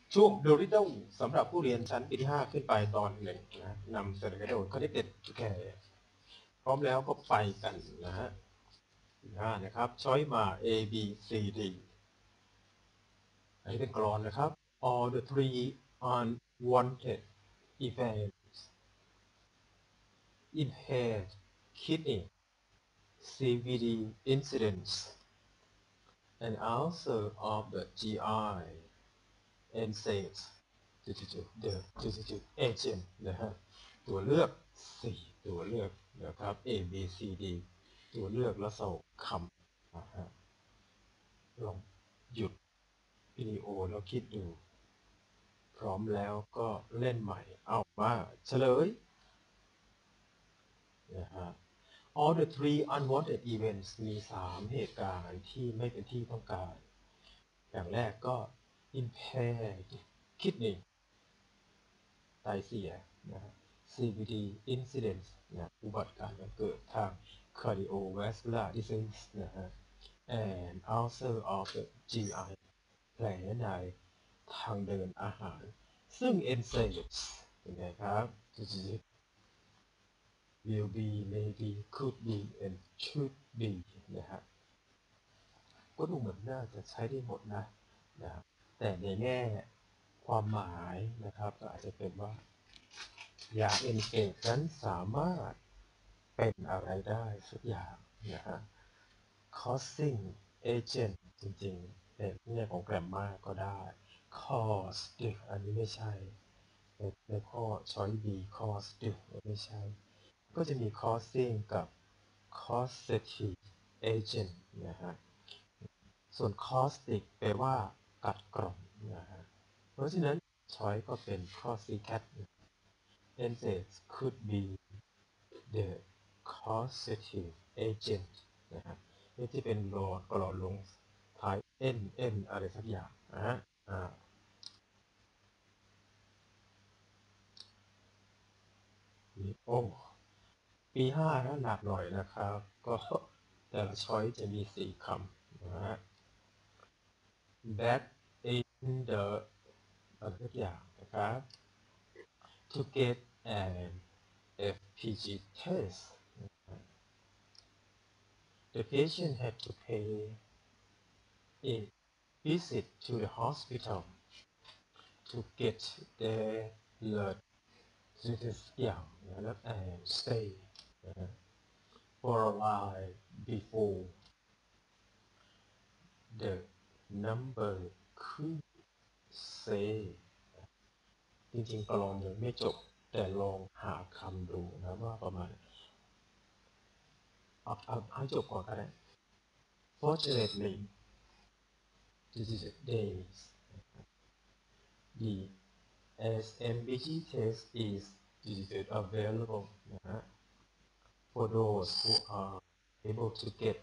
ช่วง Doodle สำหรับผู้เรียนชั้นปีที่5ขึ้นไปตอนหนึ่งนะนำเสนอโดย Connected Care พร้อมแล้วก็ไปกันนะฮะนะครับช้อยมา A B C D อันนี้เป็นกรอนนะครับ All the three unwanted events impaired kidney CVD incidents and ulcer of the GI NSAIDs the agent นะฮะตัวเลือก4ตัวเลือกนะครับ A B C D ตัวเลือกแล้วส่งคำนะฮะลองหยุดวิดีโอแล้วคิดดูพร้อมแล้วก็เล่นใหม่เอามาเฉลยนะฮะ All the three unwanted events มี3เหตุการณ์ที่ไม่เป็นที่ต้องการอย่างแรกก็ impaired kidney ไตเสียนะฮะ CVD incidents นะอุบัติการณ์เกิดทาง cardiovascular disease นะฮะ and ulcer of the GI แผลในทางเดินอาหารซึ่ง NSAIDs เป็นไงครับ will be maybe could be and should be นะฮะก็ดูเหมือนน่าจะใช้ได้หมดนะแต่ในแง่ความหมายนะครับก็อาจจะเป็นว่ายาเอนเกจนั้นสามารถเป็นอะไรได้สักอย่างนะฮะ causing agent จริงๆในแง่ของแกรมมาก็ได้ cause อันนี้ไม่ใช่ในข้อ choice B cause ไม่ใช่ก็จะมี causing กับ causative agent นะฮะส่วน caustic แปลว่ากัดกร่อนนะฮะเพราะฉะนั้น choice ก็เป็นข้อ C cat NSAIDs could be the causative agent นะฮะที่เป็นรอกรอลงท้าย n อะไรสักอย่างนะฮะโอ้ปี5นะหนักหน่อยนะครับก็แต่ละช้อยจะมี4คำนะฮะ back in the อะไรสักอย่างนะครับ to get an FPG test the patient had to pay a visit to the hospital to get their blood อย่างแล้ว and stay นะฮะ for a while before the number could say จริงๆกลองยังไม่จบแต่ลองหาคำดูนะว่าประมาณเอาให้จบก่อนก็ได้ fortunately this is days the SMBG test is available นะฮะ for those who are able to get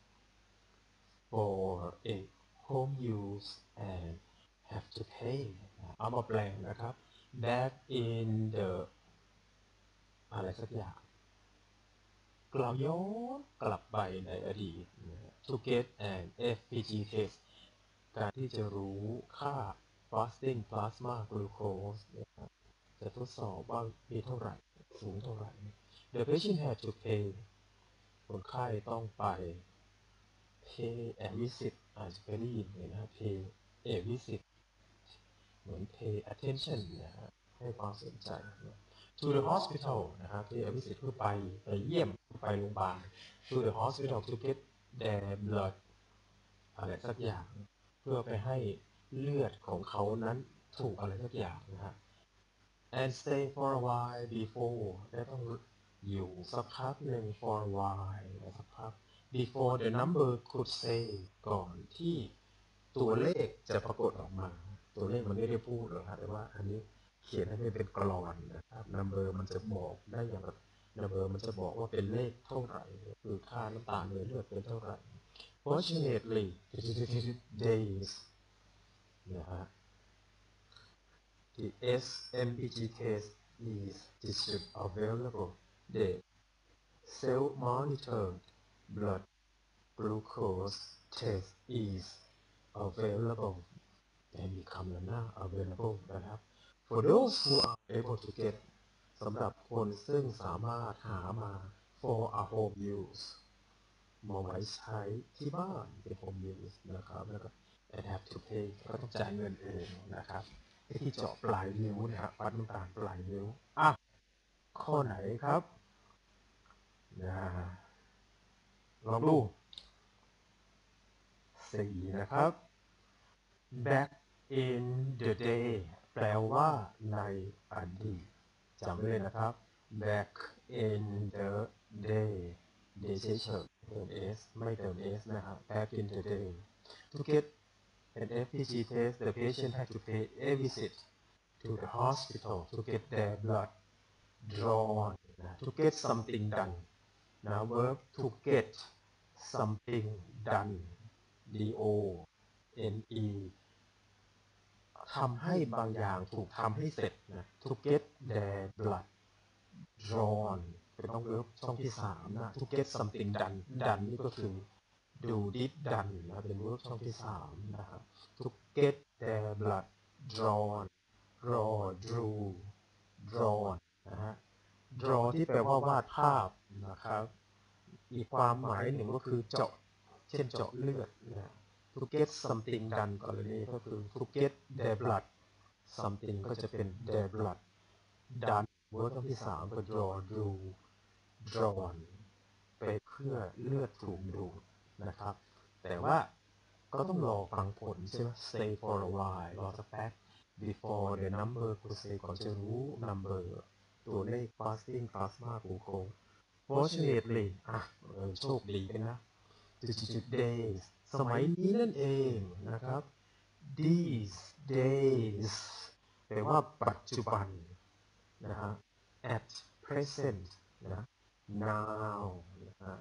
for a home use and have to pay เอามาแปลงนะครับ back in the อะไรสักอย่างกล่าวย้อนกลับไปในอดีต to get an FPG test การที่จะรู้ค่า fasting plasma glucose จะทดสอบว่ามีเท่าไหร่สูงเท่าไหร่ the patient had to pay คนไข้ต้องไป pay a visit อาจจะเคยได้ยินเลยนะ pay a visit เหมือน pay attention นะฮะให้ความสนใจ to the hospital นะครับ pay a visit เพื่อไปเยี่ยมไปโรงพยาบาล to the hospital to get their blood อะไรสักอย่างเพื่อไปให้เลือดของเขานั้นถูกอะไรสักอย่างนะฮะ and stay for a while before และต้องอยู่สักพักหนึ่ง for a while สักพัก before the number could say ก่อนที่ตัวเลขจะปรากฏออกมาตัวเลขมันไม่ได้พูดหรอกครับแต่ว่าอันนี้เขียนให้เป็นกลอนนะครับ number มันจะบอกได้อย่างแบบ number มันจะบอกว่าเป็นเลขเท่าไหร่คือค่าน้ำตาลในเลือดเป็นเท่าไหร่ fortunately days นะฮะ the SMPG test is available the self-monitored blood glucose test is available แต่มีคำนำหน้า available นะครับ for those who are able to get สำหรับคนซึ่งสามารถหามา for a home use มาไว้ใช้ที่บ้านเป็น home use นะครับแล้วก็ and have to pay ก็ต้องจ่ายเงินเองนะครับที่เจาะปลายนิ้วนะครับวัดน้ำตาลปลายนิ้วข้อไหนครับลองดู4นะครับ back in the day แปลว่าในอดีตจำไว้เลยนะครับ back in the day day เฉยๆเติม s ไม่เติม s นะครับ back in the day to get an FPG test the patient had to pay a visit to the hospital to get their blood drawn to get something done นะ verb to get something done do ne ทำให้บางอย่างถูกทำให้เสร็จนะ to get their blood drawn เป็นต้อง verb ช่องที่3นะ to get something done done นี่ก็คือ do did done นะเป็น verb ช่องที่3นะครับ to get their blood drawn draw drew drawn นะฮะ draw ที่แปลว่าวาดภาพนะครับอีกความหมายหนึ่งก็คือเจาะเช่นเจาะเลือดนะ to get something done กรณีก็คือ to get their blood something ก็จะเป็น their blood done เวิร์บที่3ก็ draw drew drawn ไปเพื่อเลือดถูกดูดนะครับแต่ว่าก็ต้องรอฟังผลใช่ไหม stay for a while รอสักแป๊บ before the number to say ก่อนจะรู้ number ตัวเลข fasting plasma glucose fortunately โชคดีกันนะจุด days สมัยนี้นั่นเองนะครับ these days แปลว่าปัจจุบันนะฮะ at present นะ now นะฮะ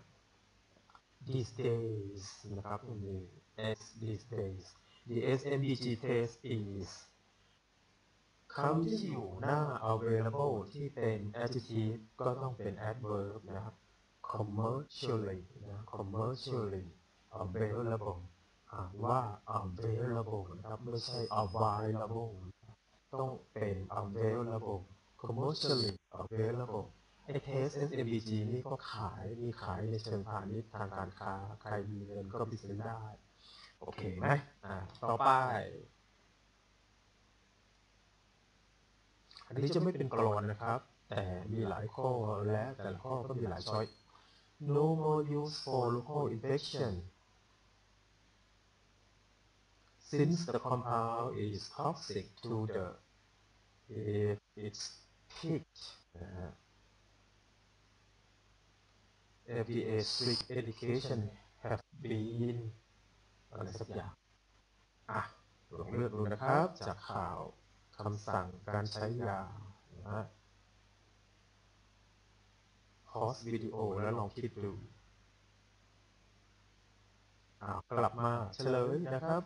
these days นะครับมี s these days the SMBG test is คำที่อยู่หน้า available ที่เป็น adjective ก็ต้องเป็น adverb นะครับ commercially นะ commercially available อ่านว่า available นะครับไม่ใช่ available ต้องเป็น available commercially available ไอ้ test SMBG นี่ก็มีขายในเชิงพาณิชย์ทางการค้าใครมีเงินก็ไปซื้อได้โอเคไหมต่อไปอันนี้จะไม่เป็นกลอนนะครับแต่มีหลายข้อและแต่ละข้อก็มีหลายช้อย no more use for local infection since the compound is toxic to the if it's picked FDA strict education have been อะไรสักอย่างลองเลือกดูนะครับจากข่าวคำสั่งการใช้ยานะพอสวิดีโอแล้วลองคิดดูกลับมาเฉลยนะครับ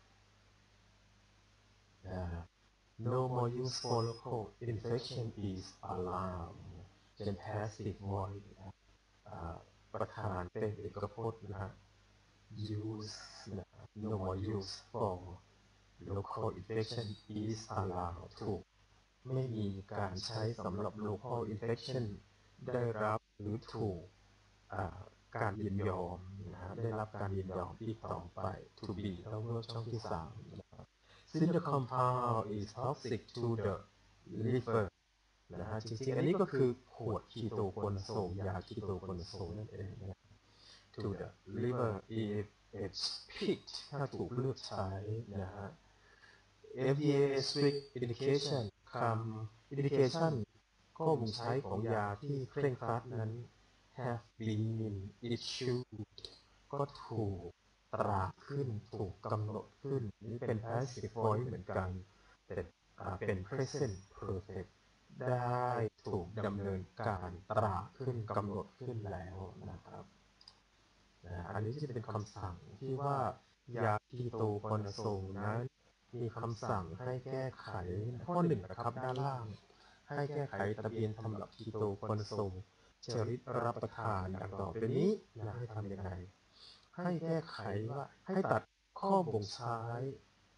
no more use for local infection is allowed เป็น passive voice ประธานเป็นเอกพจน์นะ use no more use for local infection is allowed ถูกไม่มีการใช้สำหรับ local infection ได้รับหรือถูกการยินยอมได้รับการยินยอมอีกต่อไป to be แล้วเวิร์บช่องที่3นะครับ since the compound is toxic to the liver นะฮะจริงๆอันนี้ก็คือขวดคีโตโคนาโซลยาคีโตโคนาโซลนั่นเองนะ to the liver if it's picked ถ้าถูกเลือกใช้นะฮะ FDA strict indication คำ indication ข้อบ่งใช้ของยาที่เคร่งครัดนั้น have been issued ก็ถูกตราขึ้นถูกกำหนดขึ้นนี่เป็น passive voice เหมือนกันแต่เป็น present perfect ได้ถูกดำเนินการตราขึ้นกำหนดขึ้นแล้วนะครับอันนี้จะเป็นคำสั่งที่ว่ายาคีโตคอนาโซลนั้นมีคำสั่งให้แก้ไขข้อ1นะครับด้านล่างให้แก้ไขทะเบียนสำหรับคีโตคอนาโซลชนิดรับประทานดังต่อไปนี้ให้ทำยังไงให้แก้ไขว่าให้ตัดข้อบ่งใช้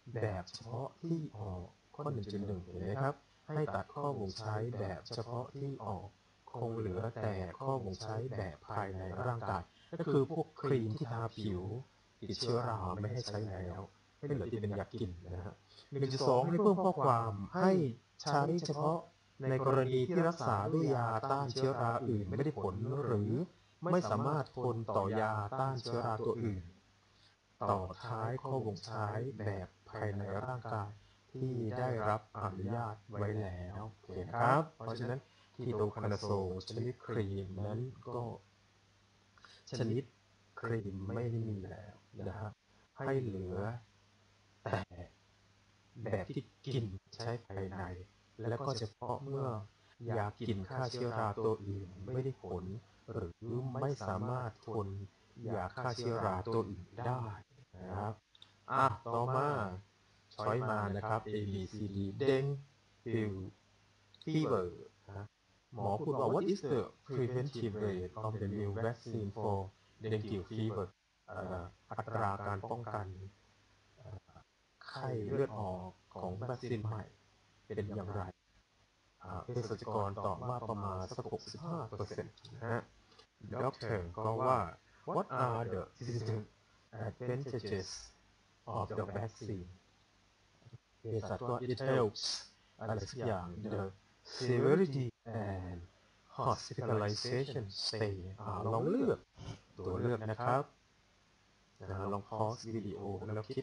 แบบเฉพาะที่ออกข้อ 1.1 เห็นไหมครับให้ตัดข้อบ่งใช้แบบเฉพาะที่ออกคงเหลือแต่ข้อบ่งใช้แบบภายในร่างกายก็คือพวกครีมที่ทาผิวติดเชื้อราไม่ให้ใช้แล้วให้เหลือที่เป็นยากินนะฮะ 1.2 ให้เพิ่มข้อความให้ใช้เฉพาะในกรณีที่รักษาด้วยยาต้านเชื้อราอื่นไม่ได้ผลหรือไม่สามารถทนต่อยาต้านเชื้อราตัวอื่นต่อท้ายข้อบ่งใช้แบบภายในร่างกายที่ได้รับอนุญาตไว้แล้วโอเคนะครับเพราะฉะนั้นคีโตคานาโซลชนิดครีมนั้นก็ชนิดครีมไม่ได้มีแล้วนะฮะให้เหลือแต่แบบที่กินใช้ภายในแล้วก็เฉพาะเมื่อยากินฆ่าเชื้อราตัวอื่นไม่ได้ผลหรือไม่สามารถทนยาฆ่าเชื้อราตัวอื่นได้นะครับต่อมาช้อยมานะครับ A B C D เด้งฟิวฟีเวอร์หมอพูดว่า what is the preventive rate of the new vaccine for dengue fever อัตราการป้องกันไข้เลือดออกของวัคซีนใหม่เป็นอย่างไรเภสัชกรตอบว่าประมาณสัก 65% นะฮะด็อกเตอร์ก็ว่า what are the disadvantages of the vaccine เภสัชก็ it helps อะไรสักอย่าง the severity and hospitalization stay ลองเลือกตัวเลือกนะครับลองพอสวิดีโอแล้วคิด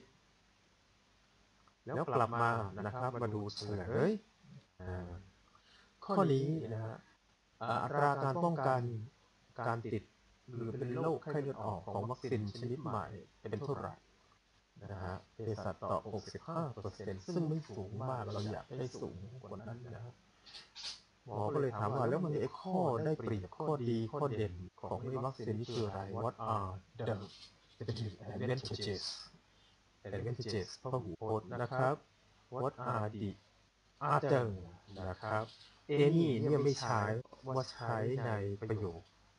แล้วกลับมานะครับมาดูเฉลยข้อนี้นะฮะอัตราการป้องกันการติดหรือเป็นโรคไข้เลือดออกของวัคซีนชนิดใหม่เป็นเท่าไหร่นะฮะเภสัชตอบ 65% ซึ่งไม่สูงมากเราอยากให้สูงกว่านั้นนะฮะหมอก็เลยถามว่าแล้วมันมีข้อได้เปรียบข้อดีข้อเด่นของวัคซีนนี้คืออะไร What are the advantages พหูพจน์นะครับ What are the other นะครับนี่เนี่ยไม่ใช้ว่าใช้ในประโยค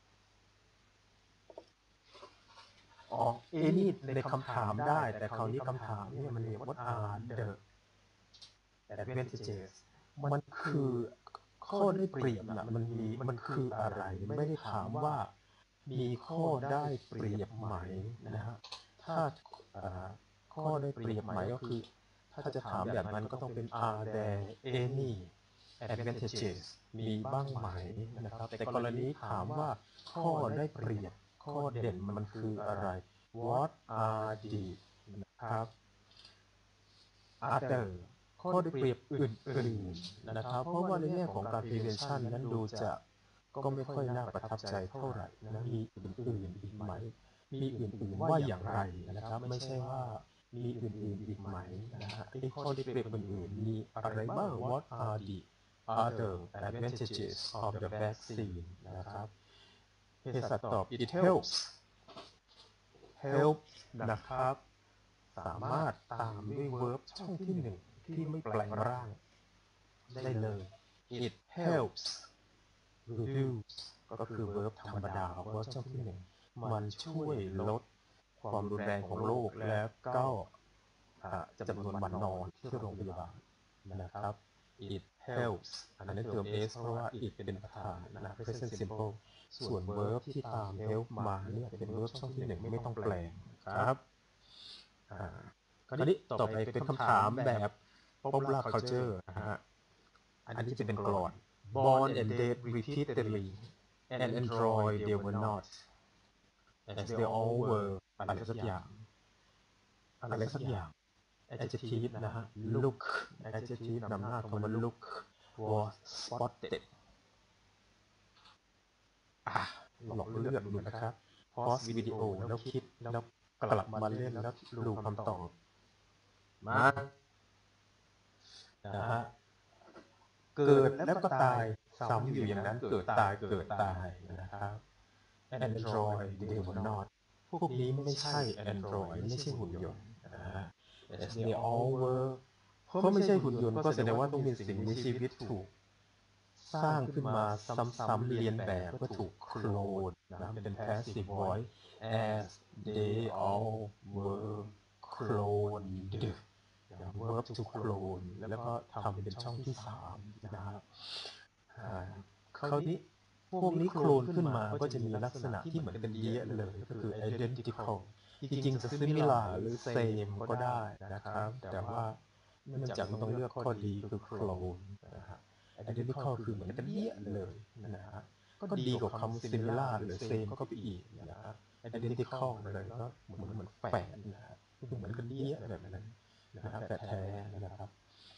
นี่ในคำถามได้แต่คราวนี้คำถามเนี่ยมันเรียก What are the advantages มันคือข้อได้เปรียบนะมันคืออะไรไม่ได้ถามว่ามีข้อได้เปรียบไหมนะฮะถ้าข้อได้เปรียบไหมก็คือถ้าจะถามแบบนั้นก็ต้องเป็น are there any advantages มีบ้างไหมนะครับแต่กรณีถามว่าข้อได้เปรียบข้อเด่นมันคืออะไร what are the นะครับ other ข้อได้เปรียบอื่นๆนะครับเพราะว่าในแง่ของการ prevention นั้นดูจะก็ไม่ค่อยน่าประทับใจเท่าไหร่นะมีอื่นๆอีกไหมมีอื่นๆว่าอย่างไรนะครับไม่ใช่ว่ามีอื่นๆอีกไหมนะฮะไอ้ข้อได้เปรียบอื่นๆมีอะไรบ้าง what are the other advantages of the vaccine นะครับเภสัชตอบ it help นะครับสามารถตามด้วย verb ช่องที่หนึ่งที่ไม่แปลงร่างได้เลย it helps reduce ก็คือ verb ธรรมดา verb ช่องที่หนึ่งมันช่วยลดความรุนแรงของโรคและก็จำนวนวันนอนที่โรงพยาบาลนะครับ it helps อันนั้นเติม s เพราะว่า it เป็นประธานนะ present simple ส่วน verb ที่ตาม help มาเนี่ยเป็น verb ช่องที่หนึ่งไม่ต้องแปลงครับคราวนี้ต่อไปเป็นคำถามแบบ popular culture นะฮะอันนี้จะเป็นกลอน born and dead repeatedly and enjoy they were not as they all were อะไรสักอย่าง adjective นะฮะ look adjective นำหน้าคำว่า look was spotted ลองเลือกดูนะครับ pause วิดีโอแล้วคิดแล้วกลับมาเล่นแล้วดูคำตอบมานะฮะเกิดแล้วก็ตายซ้ำอยู่อย่างนั้นเกิดตายนะครับ Android they were not พวกนี้ไม่ใช่ Android ไม่ใช่หุ่นยนต์as they all were เพราะไม่ใช่หุ่นยนต์ก็แสดงว่าต้องเป็นสิ่งมีชีวิตถูกสร้างขึ้นมาซ้ำๆเรียนแบบเพื่อถูกโคลนนะเป็น passive voice as they all were cloned to clone แล้วก็ทำเป็นช่องที่3นะฮะคราวนี้พวกนี้โคลนขึ้นมาก็จะมีลักษณะที่เหมือนกันเยอะเลยก็คือ identical จริงๆจะ similar หรือ same ก็ได้นะครับแต่ว่าเนื่องจากมันต้องเลือกข้อดีคือ clone นะฮะ identical คือเหมือนกันเยอะเลยนะฮะก็ดีกว่าคำ similar หรือ same ก็ไปอีกนะฮะ identical เลยก็เหมือนแฝดนะฮะคือเหมือนกันเยอะแบบนั้นนะฮะแฝดแท้นะครับ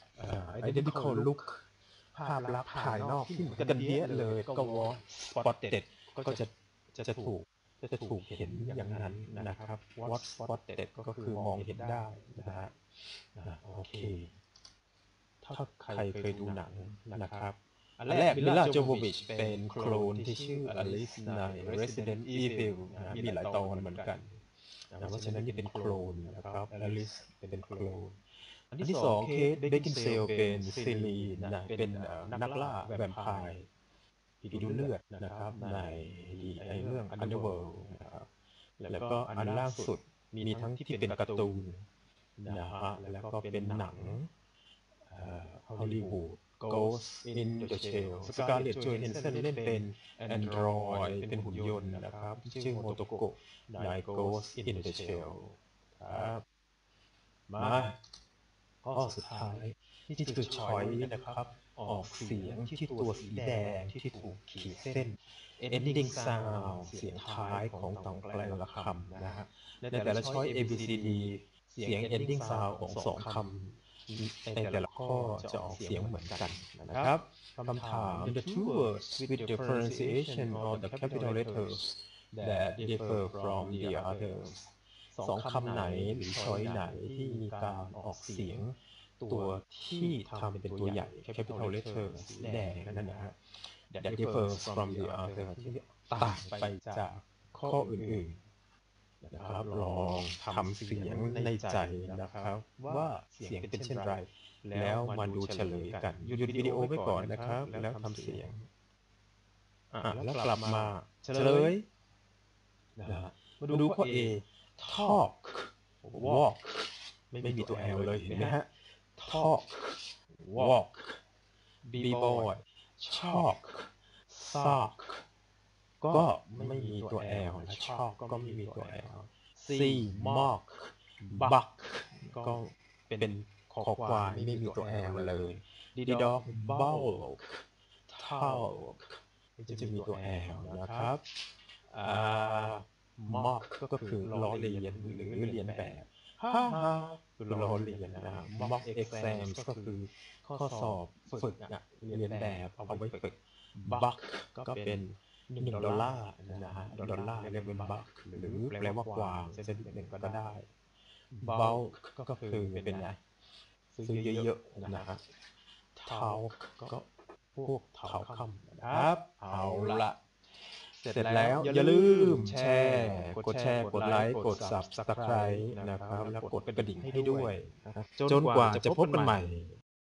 identical look ภาพลักษณ์ภายนอกที่เหมือนกันเยอะเลยก็ was spotted ก็จะถูกเห็นอย่างนั้นนะครับ was spotted ก็คือมองเห็นได้นะฮะโอเคถ้าใครเคยดูหนังนะครับอันแรกมิลลา โจโววิชเป็นโคลนที่ชื่ออลิสใน Resident Evil นะมีหลายตอนเหมือนกันเพราะฉะนั้นนี่เป็นโคลนนะครับอลิสเป็นโคลนอันที่2เคทเบคกินเซลเป็นซิลีนนะเป็นนักล่าแวมไพร์ผีดูเลือดนะครับในเรื่อง Underworld นะครับแล้วก็อันล่าสุดมีทั้งที่เป็นการ์ตูนนะฮะแล้วก็เป็นหนังฮอลลีวูด Ghost in the Shell สการ์เลต โจแฮนสันเล่นเป็นแอนดรอยเป็นหุ่นยนต์นะครับชื่อโมโตโกะใน Ghost in the Shell ครับมาข้อสุดท้ายนี่คือช้อยนะครับออกเสียงที่ตัวสีแดงที่ถูกขีดเส้น ending sound เสียงท้ายของแต่ละคำนะฮะในแต่ละช้อย A B C D เสียง ending sound ของ2 คำในแต่ละข้อจะออกเสียงเหมือนกันนะครับคำถาม the two words with the pronunciation of the capital letters that differ from the others 2 คำไหนหรือช้อยไหนที่มีการออกเสียงตัวที่ทำเป็นตัวใหญ่ capital letter สีแดงนั่นนะฮะ that differs from the other ที่ต่างไปจากข้ออื่นๆนะครับลองทำเสียงในใจนะครับว่าเสียงเป็นเช่นไรแล้วมาดูเฉลยกันหยุดวิดีโอไว้ก่อนนะครับแล้วทำเสียงแล้วกลับมาเฉลยนะมาดูข้อ A talk walk ไม่มีตัว L เลยเห็นไหมฮะ talk walk b boy chalk sock ก็ไม่มีตัว L และ chalk ก็ไม่มีตัว L C mock buck ก็เป็นคอควายไม่มีตัว L เลย D dog bulk talk ไม่จะมีตัว L นะครับmock ก็คือล้อเลียนหรือเลียนแบบฮ่าฮ่าคือล้อเลียนนะฮะ mock exams ก็คือข้อสอบฝึกเรียนแบบเอาไว้ฝึก buck ก็เป็น$1นะฮะดอลลาร์เรียกเป็น buck หรือแปลว่ากวางชนิดหนึ่งก็ได้ bulk ก็คือเป็นไงซื้อเยอะๆนะฮะ talk ก็พวกเถาค่ำนะครับเอาละเสร็จแล้วอย่าลืมกดแชร์กดไลค์กด Subscribe นะครับแล้วกดกระดิ่งให้ด้วยจนกว่าจะพบกันใหม่